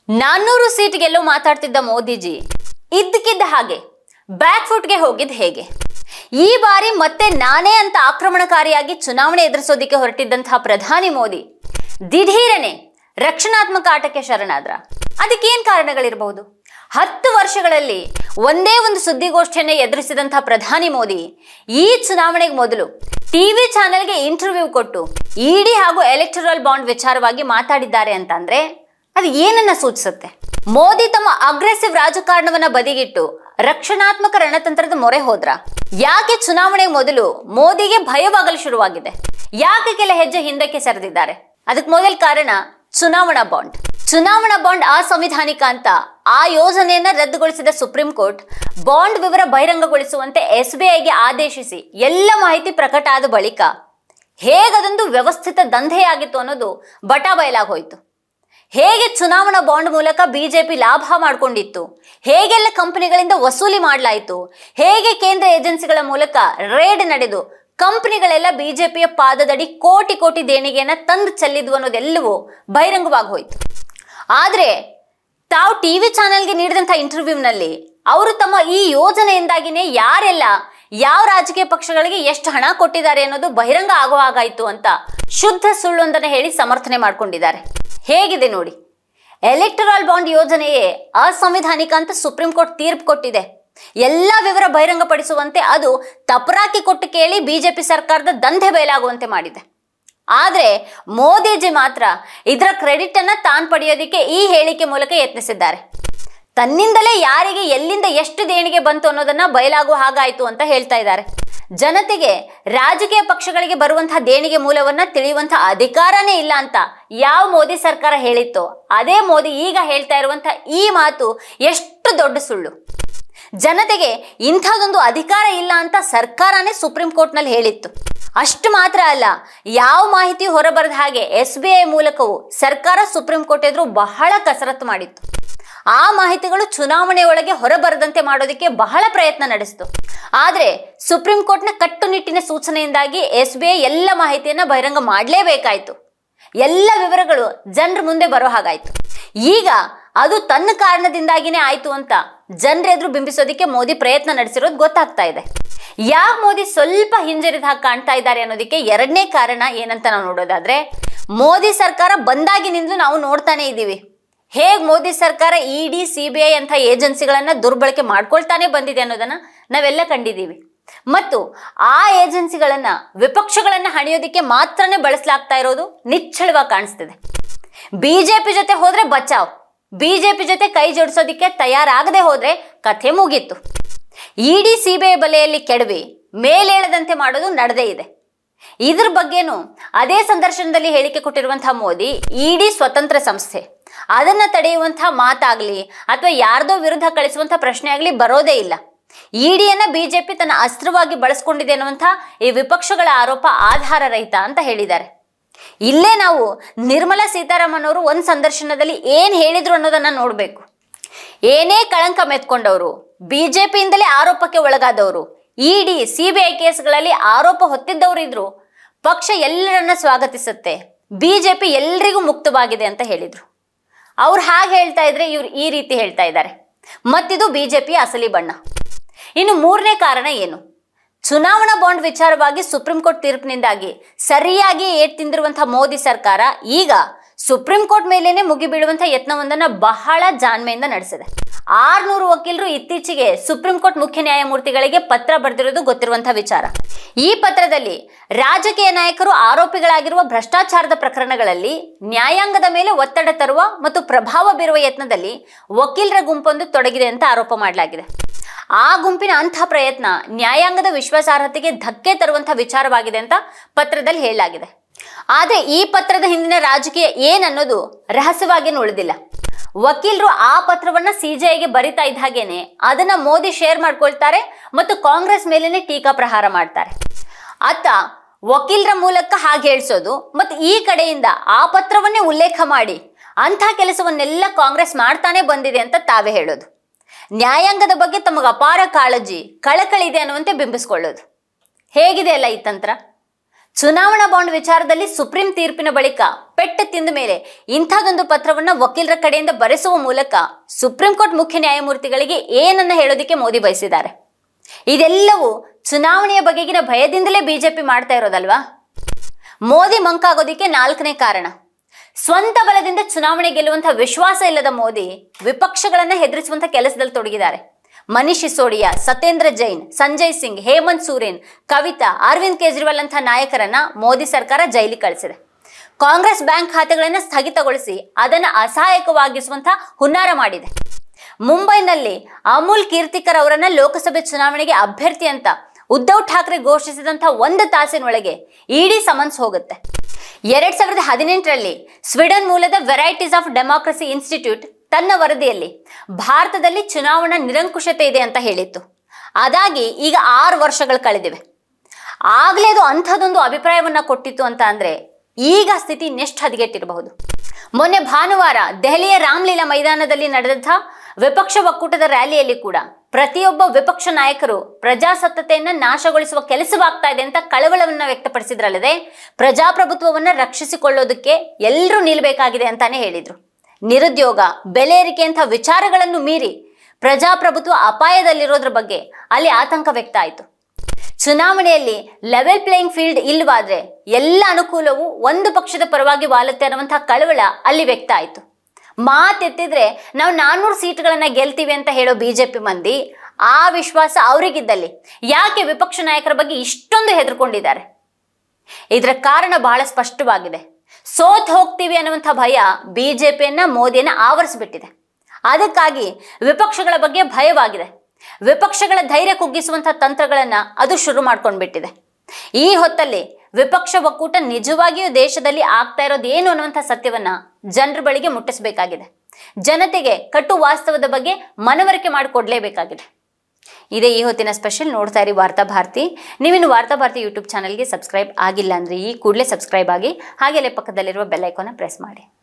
400 seat ಗೆಲ್ಲೋ ಮಾತಾಡ್ತಿದ್ದ Modiji ಇದ್ದಕ್ಕಿದ್ದ ಹಾಗೆ back ಫುಟ್ಗೆ ಹೋಗಿದ್ ಹೇಗೆ? ಈ ಬಾರಿ ಮತ್ತೆ ನಾನೇ ಅಂತ ಆಕ್ರಮಣಕಾರಿಯಾಗಿ ಚುನಾವಣೆ ಎದುರಿಸೋದಿಕ್ಕೆ ಹೊರಟಿದ್ದಂತಹ ಪ್ರಧಾನಿ ಮೋದಿ ದಿಢೀರನೆ ರಕ್ಷಣಾತ್ಮಕ ಆಟಕ್ಕೆ ಶರಣಾದ್ರ. ಅದಕ್ಕೇನ್ ಕಾರಣಗಳಿರಬಹುದು? 10 ವರ್ಷಗಳಲ್ಲಿ ಒಂದೇ ಒಂದು ಸುದ್ದಿಗೋಷ್ಠಿಯನ್ನ ಎದುರಿಸಿದಂತಹ ಪ್ರಧಾನಿ ಮೋದಿ ಈ ಚುನಾವಣೆಗೆ ಮೊದಲು ಟಿವಿ ಚಾನೆಲ್ಗೆ ಇಂಟರ್ವ್ಯೂ ಕೊಟ್ಟು ಇಡಿ ಹಾಗೂ ಎಲೆಕ್ಟರಲ್ ಬಾಂಡ್ ವಿಚಾರವಾಗಿ ಮಾತಾಡಿದ್ದಾರೆ ಅಂತಂದ್ರೆ ಅದು ಏನನ್ನ ಸೂಚಿಸುತ್ತೆ? ಮೋದಿ ತಮ್ಮ ಅಗ್ರೆಸಿವ್ ರಾಜಕಾರಣವನ್ನ ಬದಿಗಿಟ್ಟು ರಕ್ಷಣಾತ್ಮಕ ರಣತಂತ್ರದ ಮೊರೆ ಹೋದ್ರ? ಯಾಕೆ ಚುನಾವಣೆಗೆ ಮೊದಲು ಮೋದಿಗೆ ಭಯವಾಗಲು ಶುರುವಾಗಿದೆ? ಯಾಕೆ ಕೆಲ ಹೆಜ್ಜೆ ಹಿಂದಕ್ಕೆ ಸರಿದಿದ್ದಾರೆ? ಅದಕ್ಕೆ ಮೊದಲ ಕಾರಣ ಚುನಾವಣಾ ಬಾಂಡ್ ಅಸಂವಿಧಾನಿಕ ಅಂತ ಆ ಯೋಜನೆಯನ್ನ ರದ್ದುಗೊಳಿಸಿದ ಸುಪ್ರೀಂ ಕೋರ್ಟ್ ಬಾಂಡ್ ವಿವರ ಬಹಿರಂಗಗೊಳಿಸುವಂತೆ ಎಸ್ಬಿಐಗೆ ಆದೇಶಿಸಿ ಎಲ್ಲ ಮಾಹಿತಿ ಪ್ರಕಟ ಆದ ಬಳಿಕ ಹೇಗದೊಂದು ವ್ಯವಸ್ಥಿತ ದಂಧೆಯಾಗಿತ್ತು ಅನ್ನೋದು ಬಟಾಬಯಲಾಗಿ ಹೋಯಿತು. ಹೇಗೆ ಚುನಾವಣಾ ಬಾಂಡ್ ಮೂಲಕ ಬಿಜೆಪಿ ಲಾಭ ಮಾಡಿಕೊಂಡಿತ್ತು, ಹೇಗೆಲ್ಲ ಕಂಪನಿಗಳಿಂದ ವಸೂಲಿ ಮಾಡಲಾಯಿತು, ಹೇಗೆ ಕೇಂದ್ರ ಏಜೆನ್ಸಿಗಳ ಮೂಲಕ ರೇಡ್ ನಡೆದು ಕಂಪನಿಗಳೆಲ್ಲ ಬಿಜೆಪಿಯ ಪಾದದಡಿ ಕೋಟಿ ಕೋಟಿ ದೇಣಿಗೆಯನ್ನ ತಂದು ಚೆಲ್ಲಿದ್ವು ಅನ್ನೋದೆಲ್ಲವೂ ಬಹಿರಂಗವಾಗಿ ಹೋಯ್ತು. ಆದ್ರೆ ತಾವು ಟಿವಿ ಚಾನೆಲ್ಗೆ ನೀಡಿದಂಥ ಇಂಟರ್ವ್ಯೂನಲ್ಲಿ ಅವರು ತಮ್ಮ ಈ ಯೋಜನೆಯಿಂದಾಗಿನೇ ಯಾರೆಲ್ಲ ಯಾವ ರಾಜಕೀಯ ಪಕ್ಷಗಳಿಗೆ ಎಷ್ಟು ಹಣ ಕೊಟ್ಟಿದ್ದಾರೆ ಅನ್ನೋದು ಬಹಿರಂಗ ಆಗೋ ಹಾಗಾಯ್ತು ಅಂತ ಶುದ್ಧ ಸುಳ್ಳೊಂದನ್ನು ಹೇಳಿ ಸಮರ್ಥನೆ ಮಾಡ್ಕೊಂಡಿದ್ದಾರೆ. ಹೇಗಿದೆ ನೋಡಿ, ಎಲೆಕ್ಟರಲ್ ಬಾಂಡ್ ಯೋಜನೆಯೇ ಅಸಂವಿಧಾನಿಕ ಅಂತ ಸುಪ್ರೀಂ ಕೋರ್ಟ್ ತೀರ್ಪು ಕೊಟ್ಟಿದೆ. ಎಲ್ಲ ವಿವರ ಬಹಿರಂಗಪಡಿಸುವಂತೆ ಅದು ತಪರಾಕಿ ಕೊಟ್ಟು ಕೇಳಿ ಬಿಜೆಪಿ ಸರ್ಕಾರದ ದಂಧೆ ಬಯಲಾಗುವಂತೆ ಮಾಡಿದೆ. ಆದ್ರೆ ಮೋದಿಜಿ ಮಾತ್ರ ಇದರ ಕ್ರೆಡಿಟ್ ಅನ್ನ ತಾನು ಪಡೆಯೋದಿಕ್ಕೆ ಈ ಹೇಳಿಕೆ ಮೂಲಕ ಯತ್ನಿಸಿದ್ದಾರೆ. ತನ್ನಿಂದಲೇ ಯಾರಿಗೆ ಎಲ್ಲಿಂದ ಎಷ್ಟು ದೇಣಿಗೆ ಬಂತು ಅನ್ನೋದನ್ನ ಬಯಲಾಗುವ ಹಾಗಾಯ್ತು ಅಂತ ಹೇಳ್ತಾ ಇದ್ದಾರೆ. ಜನತೆಗೆ ರಾಜಕೀಯ ಪಕ್ಷಗಳಿಗೆ ಬರುವಂತಹ ದೇಣಿಗೆ ಮೂಲವನ್ನ ತಿಳಿಯುವಂತಹ ಅಧಿಕಾರನೇ ಇಲ್ಲ ಅಂತ ಯಾವ ಮೋದಿ ಸರ್ಕಾರ ಹೇಳಿತ್ತೋ ಅದೇ ಮೋದಿ ಈಗ ಹೇಳ್ತಾ ಇರುವಂತಹ ಈ ಮಾತು ಎಷ್ಟು ದೊಡ್ಡ ಸುಳ್ಳು. ಜನತೆಗೆ ಇಂಥದೊಂದು ಅಧಿಕಾರ ಇಲ್ಲ ಅಂತ ಸರ್ಕಾರನೇ ಸುಪ್ರೀಂ ಕೋರ್ಟ್ನಲ್ಲಿ ಹೇಳಿತ್ತು. ಅಷ್ಟು ಮಾತ್ರ ಅಲ್ಲ, ಯಾವ ಮಾಹಿತಿ ಹೊರಬರದ ಹಾಗೆ ಎಸ್ಬಿಐ ಮೂಲಕವೂ ಸರ್ಕಾರ ಸುಪ್ರೀಂ ಕೋರ್ಟ್ ಎದುರು ಬಹಳ ಕಸರತ್ತು ಮಾಡಿತ್ತು. ಆ ಮಾಹಿತಿಗಳು ಚುನಾವಣೆ ಒಳಗೆ ಹೊರಬರದಂತೆ ಮಾಡೋದಕ್ಕೆ ಬಹಳ ಪ್ರಯತ್ನ ನಡೆಸಿತು. ಆದ್ರೆ ಸುಪ್ರೀಂ ಕೋರ್ಟ್ನ ಕಟ್ಟುನಿಟ್ಟಿನ ಸೂಚನೆಯಿಂದಾಗಿ ಎಸ್ಬಿಐ ಎಲ್ಲ ಮಾಹಿತಿಯನ್ನ ಬಹಿರಂಗ ಮಾಡಲೇಬೇಕಾಯ್ತು. ಎಲ್ಲ ವಿವರಗಳು ಜನರ ಮುಂದೆ ಬರೋ ಹಾಗಾಯ್ತು. ಈಗ ಅದು ತನ್ನ ಕಾರಣದಿಂದಾಗಿನೇ ಆಯ್ತು ಅಂತ ಜನರ ಎದುರು ಬಿಂಬಿಸೋದಿಕ್ಕೆ ಮೋದಿ ಪ್ರಯತ್ನ ನಡೆಸಿರೋದು ಗೊತ್ತಾಗ್ತಾ ಇದೆ. ಯಾವ ಮೋದಿ ಸ್ವಲ್ಪ ಹಿಂಜರಿದ ಹಾಗೆ ಕಾಣ್ತಾ ಇದ್ದಾರೆ ಅನ್ನೋದಕ್ಕೆ ಎರಡನೇ ಕಾರಣ ಏನಂತ ನಾವು ನೋಡೋದಾದ್ರೆ, ಮೋದಿ ಸರ್ಕಾರ ಬಂದಾಗಿನಿಂದಲೂ ನಾವು ನೋಡ್ತಾನೆ ಇದ್ದೀವಿ ಹೇಗ್ ಮೋದಿ ಸರ್ಕಾರ ಇಡಿ ಸಿಬಿಐ ಅಂತ ಏಜೆನ್ಸಿಗಳನ್ನ ದುರ್ಬಳಕೆ ಮಾಡ್ಕೊಳ್ತಾನೆ ಬಂದಿದೆ ಅನ್ನೋದನ್ನ ನಾವೆಲ್ಲ ಕಂಡಿದ್ದೀವಿ. ಮತ್ತು ಆ ಏಜೆನ್ಸಿಗಳನ್ನ ವಿಪಕ್ಷಗಳನ್ನ ಹಣಿಯೋದಿಕ್ಕೆ ಮಾತ್ರನೇ ಬಳಸಲಾಗ್ತಾ ಇರೋದು ನಿಚ್ಚಳವಾಗಿ ಕಾಣಿಸ್ತಿದೆ. ಬಿಜೆಪಿ ಜೊತೆ ಹೋದ್ರೆ ಬಚಾವ್, ಬಿಜೆಪಿ ಜೊತೆ ಕೈ ಜೋಡಿಸೋದಿಕ್ಕೆ ತಯಾರಾಗದೆ ಹೋದ್ರೆ ಕಥೆ ಮುಗೀತು. ಇಡಿ ಸಿಬಿಐ ಬಲೆಯಲ್ಲಿ ಕೆಡವಿ ಮೇಲೇಳದಂತೆ ಮಾಡೋದು ನಡೆದೇ ಇದೆ. ಇದ್ರ ಬಗ್ಗೆನೂ ಅದೇ ಸಂದರ್ಶನದಲ್ಲಿ ಹೇಳಿಕೆ ಕೊಟ್ಟಿರುವಂತಹ ಮೋದಿ ಇಡಿ ಸ್ವತಂತ್ರ ಸಂಸ್ಥೆ, ಅದನ್ನ ತಡೆಯುವಂತಹ ಮಾತಾಗ್ಲಿ ಅಥವಾ ಯಾರ್ದೋ ವಿರುದ್ಧ ಕಳಿಸುವಂತಹ ಪ್ರಶ್ನೆ ಆಗ್ಲಿ ಬರೋದೇ ಇಲ್ಲ. ಇಡಿಯನ್ನ ಬಿಜೆಪಿ ತನ್ನ ಅಸ್ತ್ರವಾಗಿ ಬಳಸ್ಕೊಂಡಿದೆ ಅನ್ನುವಂತಹ ಈ ವಿಪಕ್ಷಗಳ ಆರೋಪ ಆಧಾರ ರಹಿತ ಅಂತ ಹೇಳಿದ್ದಾರೆ. ಇಲ್ಲೇ ನಾವು ನಿರ್ಮಲಾ ಸೀತಾರಾಮನ್ ಅವರು ಒಂದು ಸಂದರ್ಶನದಲ್ಲಿ ಏನ್ ಹೇಳಿದ್ರು ಅನ್ನೋದನ್ನ ನೋಡ್ಬೇಕು. ಏನೇ ಕಳಂಕ ಮೆತ್ಕೊಂಡವರು, ಬಿಜೆಪಿಯಿಂದಲೇ ಆರೋಪಕ್ಕೆ ಒಳಗಾದವರು, ಇಡಿ ಸಿಬಿಐ ಕೇಸ್ಗಳಲ್ಲಿ ಆರೋಪ ಹೊತ್ತಿದ್ದವರು ಇದ್ರು ಪಕ್ಷ ಎಲ್ಲರನ್ನ ಸ್ವಾಗತಿಸುತ್ತೆ, ಬಿಜೆಪಿ ಎಲ್ರಿಗೂ ಮುಕ್ತವಾಗಿದೆ ಅಂತ ಹೇಳಿದ್ರು. ಅವ್ರು ಹಾಗೆ ಹೇಳ್ತಾ ಇದ್ರೆ ಇವ್ರು ಈ ರೀತಿ ಹೇಳ್ತಾ ಇದ್ದಾರೆ. ಮತ್ತಿದು ಬಿಜೆಪಿ ಅಸಲಿ ಬಣ್ಣ. ಇನ್ನು ಮೂರನೇ ಕಾರಣ ಏನು? ಚುನಾವಣಾ ಬಾಂಡ್ ವಿಚಾರವಾಗಿ ಸುಪ್ರೀಂ ಕೋರ್ಟ್ ತೀರ್ಪಿನಿಂದಾಗಿ ಸರಿಯಾಗಿ ಏಟ್ ತಿಂದಿರುವಂತಹ ಮೋದಿ ಸರ್ಕಾರ ಈಗ ಸುಪ್ರೀಂ ಕೋರ್ಟ್ ಮೇಲೇನೆ ಮುಗಿಬೀಳುವಂತಹ ಯತ್ನವೊಂದನ್ನ ಬಹಳ ಜಾಣ್ಮೆಯಿಂದ ನಡೆಸಿದೆ. 600 ವಕೀಲರು ಇತ್ತೀಚೆಗೆ ಸುಪ್ರೀಂ ಕೋರ್ಟ್ ಮುಖ್ಯ ನ್ಯಾಯಮೂರ್ತಿಗಳಿಗೆ ಪತ್ರ ಬರೆದಿರೋದು ಗೊತ್ತಿರುವಂತಹ ವಿಚಾರ. ಈ ಪತ್ರದಲ್ಲಿ ರಾಜಕೀಯ ನಾಯಕರು ಆರೋಪಿಗಳಾಗಿರುವ ಭ್ರಷ್ಟಾಚಾರದ ಪ್ರಕರಣಗಳಲ್ಲಿ ನ್ಯಾಯಾಂಗದ ಮೇಲೆ ಒತ್ತಡ ತರುವ ಮತ್ತು ಪ್ರಭಾವ ಬೀರುವ ಯತ್ನದಲ್ಲಿ ವಕೀಲರ ಗುಂಪೊಂದು ತೊಡಗಿದೆ ಅಂತ ಆರೋಪ ಮಾಡಲಾಗಿದೆ. ಆ ಗುಂಪಿನ ಅಂತಹ ಪ್ರಯತ್ನ ನ್ಯಾಯಾಂಗದ ವಿಶ್ವಾಸಾರ್ಹತೆಗೆ ಧಕ್ಕೆ ತರುವಂತಹ ವಿಚಾರವಾಗಿದೆ ಅಂತ ಪತ್ರದಲ್ಲಿ ಹೇಳಲಾಗಿದೆ. ಆದ್ರೆ ಈ ಪತ್ರದ ಹಿಂದಿನ ರಾಜಕೀಯ ಏನನ್ನೋದು ರಹಸ್ಯವಾಗಿ ಉಳಿದಿಲ್ಲ. ವಕೀಲರು ಆ ಪತ್ರವನ್ನ ಸಿಜೆಐಗೆ ಬರಿತಾ ಇದ್ದ ಹಾಗೇನೆ ಅದನ್ನ ಮೋದಿ ಶೇರ್ ಮಾಡ್ಕೊಳ್ತಾರೆ ಮತ್ತು ಕಾಂಗ್ರೆಸ್ ಮೇಲೇನೆ ಟೀಕಾ ಪ್ರಹಾರ ಮಾಡ್ತಾರೆ. ಅತ್ತ ವಕೀಲರ ಮೂಲಕ ಹಾಗೆ ಹೇಳ್ಸೋದು ಮತ್ತು ಈ ಕಡೆಯಿಂದ ಆ ಪತ್ರವನ್ನೇ ಉಲ್ಲೇಖ ಮಾಡಿ ಅಂಥ ಕೆಲಸವನ್ನೆಲ್ಲ ಕಾಂಗ್ರೆಸ್ ಮಾಡ್ತಾನೆ ಬಂದಿದೆ ಅಂತ ತಾವೇ ಹೇಳೋದು. ನ್ಯಾಯಾಂಗದ ಬಗ್ಗೆ ತಮಗೆ ಅಪಾರ ಕಾಳಜಿ, ಕಳಕಳಿ ಇದೆ ಅನ್ನುವಂತೆ ಬಿಂಬಿಸ್ಕೊಳ್ಳೋದು. ಹೇಗಿದೆ ಅಲ್ಲ ಈ ತಂತ್ರ? ಚುನಾವಣಾ ಬಾಂಡ್ ವಿಚಾರದಲ್ಲಿ ಸುಪ್ರೀಂ ತೀರ್ಪಿನ ಬಳಿಕ ಪೆಟ್ಟು ತಿಂದ ಮೇಲೆ ಇಂಥದೊಂದು ಪತ್ರವನ್ನ ವಕೀಲರ ಕಡೆಯಿಂದ ಬರೆಸುವ ಮೂಲಕ ಸುಪ್ರೀಂ ಕೋರ್ಟ್ ಮುಖ್ಯ ನ್ಯಾಯಮೂರ್ತಿಗಳಿಗೆ ಏನನ್ನ ಹೇಳೋದಕ್ಕೆ ಮೋದಿ ಬಯಸಿದ್ದಾರೆ. ಇದೆಲ್ಲವೂ ಚುನಾವಣೆಯ ಬಗೆಗಿನ ಭಯದಿಂದಲೇ ಬಿಜೆಪಿ ಮಾಡ್ತಾ ಇರೋದಲ್ವಾ? ಮೋದಿ ಮಂಕಾಗೋದಿಕ್ಕೆ 4ನೇ ಕಾರಣ, ಸ್ವಂತ ಬಲದಿಂದ ಚುನಾವಣೆ ಗೆಲ್ಲುವಂತಹ ವಿಶ್ವಾಸ ಇಲ್ಲದ ಮೋದಿ ವಿಪಕ್ಷಗಳನ್ನ ಹೆದರಿಸುವಂತ ಕೆಲಸದಲ್ಲಿ ತೊಡಗಿದ್ದಾರೆ. ಮನೀಶ್ ಸಿಸೋಡಿಯಾ, ಸತ್ಯೇಂದ್ರ ಜೈನ್, ಸಂಜಯ್ ಸಿಂಗ್, ಹೇಮಂತ್ ಸೂರೇನ್, ಕವಿತಾ, ಅರವಿಂದ್ ಕೇಜ್ರಿವಾಲ್ ಅಂತಹ ನಾಯಕರನ್ನ ಮೋದಿ ಸರ್ಕಾರ ಜೈಲಿಗೆ ಕಳಿಸಿದೆ. ಕಾಂಗ್ರೆಸ್ ಬ್ಯಾಂಕ್ ಖಾತೆಗಳನ್ನ ಸ್ಥಗಿತಗೊಳಿಸಿ ಅದನ್ನ ಅಸಹಾಯಕವಾಗಿಸುವಂತಹ ಹುನ್ನಾರ ಮಾಡಿದೆ. ಮುಂಬೈನಲ್ಲಿ ಅಮೂಲ್ ಕೀರ್ತಿಕರ್ ಅವರನ್ನ ಲೋಕಸಭೆ ಚುನಾವಣೆಗೆ ಅಭ್ಯರ್ಥಿ ಅಂತ ಉದ್ಧವ್ ಠಾಕ್ರೆ ಘೋಷಿಸಿದಂತಹ 1 ತಾಸಿನೊಳಗೆ ಇಡಿ ಸಮನ್ಸ್ ಹೋಗುತ್ತೆ. 2018ರಲ್ಲಿ ಸ್ವೀಡನ್ ಮೂಲದ ವೆರೈಟೀಸ್ ಆಫ್ ಡೆಮಾಕ್ರಸಿ ಇನ್ಸ್ಟಿಟ್ಯೂಟ್ ತನ್ನ ವರದಿಯಲ್ಲಿ ಭಾರತದಲ್ಲಿ ಚುನಾವಣಾ ನಿರಂಕುಶತೆ ಇದೆ ಅಂತ ಹೇಳಿತ್ತು. ಅದಾಗಿ ಈಗ 6 ವರ್ಷಗಳು ಕಳೆದಿವೆ. ಆಗ್ಲೇ ಅದು ಅಂಥದೊಂದು ಅಭಿಪ್ರಾಯವನ್ನ ಕೊಟ್ಟಿತ್ತು ಅಂತ ಅಂದ್ರೆ ಈಗ ಸ್ಥಿತಿ ಇನ್ನೆಷ್ಟು ಹದಗೆಟ್ಟಿರಬಹುದು. ಮೊನ್ನೆ ಭಾನುವಾರ ದೆಹಲಿಯ ರಾಮ್ಲೀಲಾ ಮೈದಾನದಲ್ಲಿ ನಡೆದಂತಹ ವಿಪಕ್ಷ ಒಕ್ಕೂಟದ ರ್ಯಾಲಿಯಲ್ಲಿ ಕೂಡ ಪ್ರತಿಯೊಬ್ಬ ವಿಪಕ್ಷ ನಾಯಕರು ಪ್ರಜಾಸತ್ತತೆಯನ್ನ ನಾಶಗೊಳಿಸುವ ಕೆಲಸವಾಗ್ತಾ ಇದೆ ಅಂತ ಕಳವಳವನ್ನ ವ್ಯಕ್ತಪಡಿಸಿದ್ರಲ್ಲದೆ ಪ್ರಜಾಪ್ರಭುತ್ವವನ್ನ ರಕ್ಷಿಸಿಕೊಳ್ಳೋದಕ್ಕೆ ಎಲ್ಲರೂ ನಿಲ್ಬೇಕಾಗಿದೆ ಅಂತಾನೆ ಹೇಳಿದ್ರು. ನಿರುದ್ಯೋಗ, ಬೆಲೆ ಏರಿಕೆ ಅಂತ ವಿಚಾರಗಳನ್ನು ಮೀರಿ ಪ್ರಜಾಪ್ರಭುತ್ವ ಅಪಾಯದಲ್ಲಿರೋದ್ರ ಬಗ್ಗೆ ಅಲ್ಲಿ ಆತಂಕ ವ್ಯಕ್ತ ಆಯಿತು. ಚುನಾವಣೆಯಲ್ಲಿ ಲೆವೆಲ್ ಪ್ಲೇಯಿಂಗ್ ಫೀಲ್ಡ್ ಇಲ್ಲವಾದ್ರೆ ಎಲ್ಲ ಅನುಕೂಲವೂ ಒಂದು ಪಕ್ಷದ ಪರವಾಗಿ ವಾಲುತ್ತೆ ಅನ್ನುವಂತಹ ಕಳವಳ ಅಲ್ಲಿ ವ್ಯಕ್ತ ಆಯಿತು. ಮಾತೆತ್ತಿದ್ರೆ ನಾವು 400 ಸೀಟ್ಗಳನ್ನ ಗೆಲ್ತೀವಿ ಅಂತ ಹೇಳೋ ಬಿಜೆಪಿ ಮಂದಿ ಆ ವಿಶ್ವಾಸ ಅವರಿಗಿದ್ದಲ್ಲಿ ಯಾಕೆ ವಿಪಕ್ಷ ನಾಯಕರ ಬಗ್ಗೆ ಇಷ್ಟೊಂದು ಹೆದರ್ಕೊಂಡಿದ್ದಾರೆ? ಇದರ ಕಾರಣ ಬಹಳ ಸ್ಪಷ್ಟವಾಗಿದೆ. ಸೋತ್ ಹೋಗ್ತೀವಿ ಅನ್ನುವಂಥ ಭಯ ಬಿಜೆಪಿಯನ್ನ, ಮೋದಿಯನ್ನ ಆವರಿಸಿಬಿಟ್ಟಿದೆ. ಅದಕ್ಕಾಗಿ ವಿಪಕ್ಷಗಳ ಬಗ್ಗೆ ಭಯವಾಗಿದೆ. ವಿಪಕ್ಷಗಳ ಧೈರ್ಯ ಕುಗ್ಗಿಸುವಂತಹ ತಂತ್ರಗಳನ್ನ ಅದು ಶುರು ಮಾಡ್ಕೊಂಡ್ಬಿಟ್ಟಿದೆ. ಈ ಹೊತ್ತಲ್ಲಿ ವಿಪಕ್ಷ ಒಕ್ಕೂಟ ನಿಜವಾಗಿಯೂ ದೇಶದಲ್ಲಿ ಆಗ್ತಾ ಇರೋದು ಏನು ಅನ್ನುವಂಥ ಸತ್ಯವನ್ನ ಜನರ ಬಳಿಗೆ ಮುಟ್ಟಿಸಬೇಕಾಗಿದೆ. ಜನತೆಗೆ ಕಟ್ಟು ವಾಸ್ತವದ ಬಗ್ಗೆ ಮನವರಿಕೆ ಮಾಡಿಕೊಡ್ಲೇಬೇಕಾಗಿದೆ. ಇದೇ ಈ ಹೊತ್ತಿನ ಸ್ಪೆಷಲ್. ನೋಡ್ತಾ ಇರಿ ವಾರ್ತಾ ಭಾರತಿ. ನೀವಿನ್ನು ವಾರ್ತಾ ಭಾರತಿ ಯೂಟ್ಯೂಬ್ ಚಾನಲ್ಗೆ ಸಬ್ಸ್ಕ್ರೈಬ್ ಆಗಿಲ್ಲ ಅಂದ್ರೆ ಈ ಕೂಡಲೇ ಸಬ್ಸ್ಕ್ರೈಬ್ ಆಗಿ, ಹಾಗೆಯೇ ಪಕ್ಕದಲ್ಲಿರುವ ಬೆಲ್ ಐಕಾನ್ ಪ್ರೆಸ್ ಮಾಡಿ.